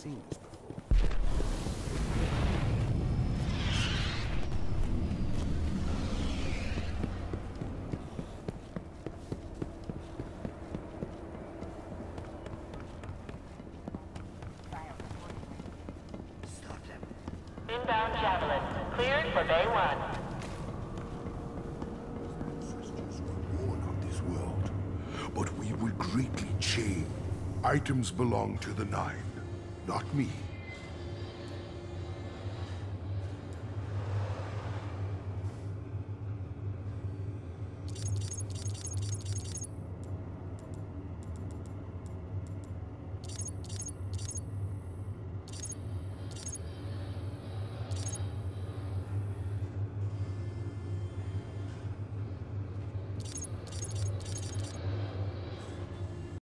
seen this before. Inbound Javelin. Cleared for Bay 1. Ancestors were born on this world, but we will greatly change. Items belong to the Nine, not me.